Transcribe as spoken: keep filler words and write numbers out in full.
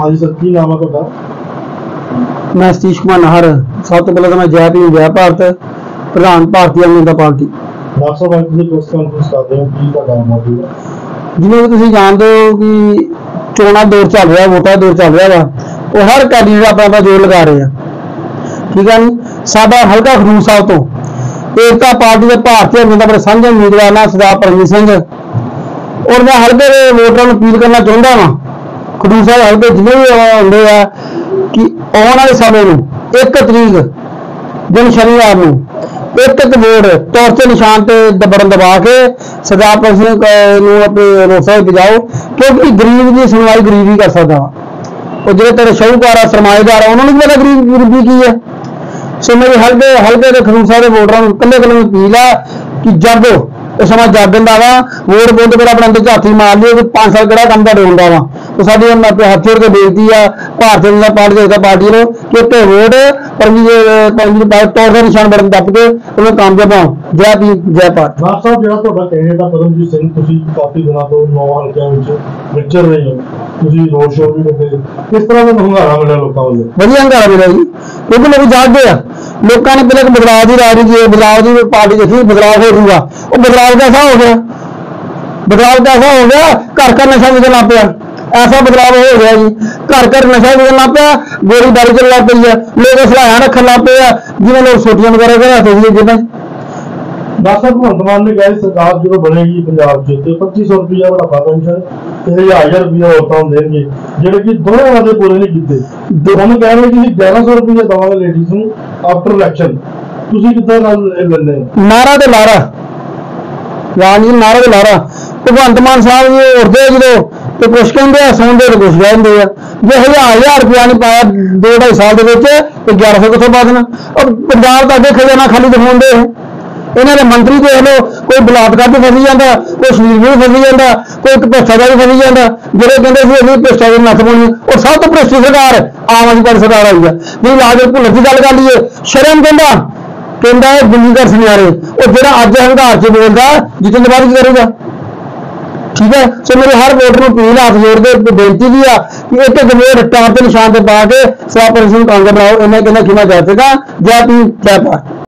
हाँ जी सर, की नाम है ਤੁਹਾਡਾ? मैं सतीश कुमार नाहर। सब तो पहले तो मैं जय भीम जय भारत प्रधान भारतीय जनता पार्टी। डॉक्टर साहब आज ਤੁਸੀਂ ਪ੍ਰੈਸ ਕਾਨਫਰੰਸ ਕਰਦੇ ਹੋ, ਕੀ ਤੁਹਾਡਾ ਮੌਜੂਦ ਹੈ? जिवें कि तुसीं जानते हो कि चोणां दौर चल रहा, वोटां दौर चल रहा वा, वो हर कैंਡੀਡੇਟ अपना अपना जोर लगा रहे हैं। ठीक है नी, साडा हल्का खडूर साहब तो एकता पार्टी के भारतीय जनता पार्टी साझे उम्मीदवार ना सरदार परमजीत सिंह, और मैं हल्के के वोटरां नूं अपील करना चाहुंदा वां, खडूर साहब हल्के जिन्ने भी आउंदे आ कि आने वाले समय में एक तरीक दिन शनिवार में एक एक वोट टॉर्च निशान से दबड़न दबा के सरदार परमजीत सिंह अपने रोसा बजाओ, क्योंकि गरीब की सुनवाई गरीब ही कर सकता वा। और जो तेरे शाहूकार आ सरमाएदार उन्होंने भी पता गरीब गरीबी की है। सो मेरे हल्के हल्के के खडूर साहब के वोटरां कल्ले कल्ले अपील है कि जागो, इस समय जागन का वा, वोट पाउंदे फिर अपने अंदर हाथी मार लियो कि पांच साल किहड़ा काम तुहाडे होंदा वा। तो साडी हाथ जोड़ के बेनती है भारतीय जनता पार्टी जनता पार्टी को कि उत्ते वोट परमजीत तौर का निशान बटन दब के उन्हें कामयाब हो। जय भीम जय भारत। डॉक्टर साहब ਜਿਹੜਾ ਤੁਹਾਡਾ ਕੈਂਡੀਡੇਟ ਆ ਪਰਮਜੀਤ ਸਿੰਘ, ਤੁਸੀਂ ਕਾਫੀ ਦਿਨਾਂ ਤੋਂ ਨੌ ਹਲਕਿਆਂ ਵਿੱਚ ਵਿਚਰ ਰਹੇ ਹੋ, ਤੁਸੀਂ ਰੋਡ ਸ਼ੋਅ ਵੀ ਕਰਦੇ, ਕਿਸ ਤਰ੍ਹਾਂ ਦਾ ਹੰਗਾਰਾ ਮਿਲਿਆ ਲੋਕਾਂ ਵੱਲੋਂ? ਵਧੀਆ ਹੰਗਾਰਾ ਮਿਲਿਆ ਜੀ, क्योंकि लोग जागते हैं। लोगों ने पहले बदलाव की राजनीति है, बदलाव की पार्टी देखी, बदलाव हो जाऊगा। वो बदलाव कैसा हो गया? बदलाव कैसा हो गया? घर घर नशा विकन लग पिया, ऐसा बदलाव हो गया जी। घर घर नशा विकन लग पिया, गोलीबारी चल लग पई है, लोग सलाहियां रखन लग पे, जिवें लोग सोटियां वगैरह घर हथ सी जिवें। डॉक्टर साहब भगवंत मान ने कहा सरकार जो बनेगी पंजाब च पच्ची सौ रुपया बुढ़ापा पेंशन ते हजार हजार रुपया औरतों को देंगे, जेडे कि दोनों वादे पूरे नहीं किए। उन्होंने कह रहे कि ग्यारह सौ रुपया देवांगे लेडीज को आफ्टर इलेक्शन, तुसीं किद्दां नाल लैंदे हो? नारा ते लारा यानी नारा ते लारा भगवंत मान साहब जी उठते जो तो कुछ कहते सुनते तो कुछ कहते हैं। जो हजार हजार रुपया नहीं पाया दो ढाई साल के ग्यारह सौ कितों पा देना? और पंजाब का अगे खजाना खाली दिखाते हैं। इन्होंने मंत्री देख लो, कोई बलात्कार भी फसी जाता, कोई शरीर भी फसी जाता, कोई भ्रष्टाचार भी फसी जाता, जो कहते थे भ्रष्टाचार नत्थ पानी। और सब तो भ्रष्ट सरकार आम आदमी पार्टी सरकार आई है। जी लाज भुल्लर की गल कर लीए, शर्म कहता कहता दिल्ली घर सुनियारे, और जो अज हंगार च बोलता जितने बाद की करेगा? ठीक है। सो मेरे हर वोटर को अपील हाथ जोड़ के बेनती भी आ कि एक एक वोट टार के निशान से पा के सरदार परमजीत सिंह कांग्रेस बनाओ। इन्हें कहना खिमा जा सका। जय भीम जय भारत।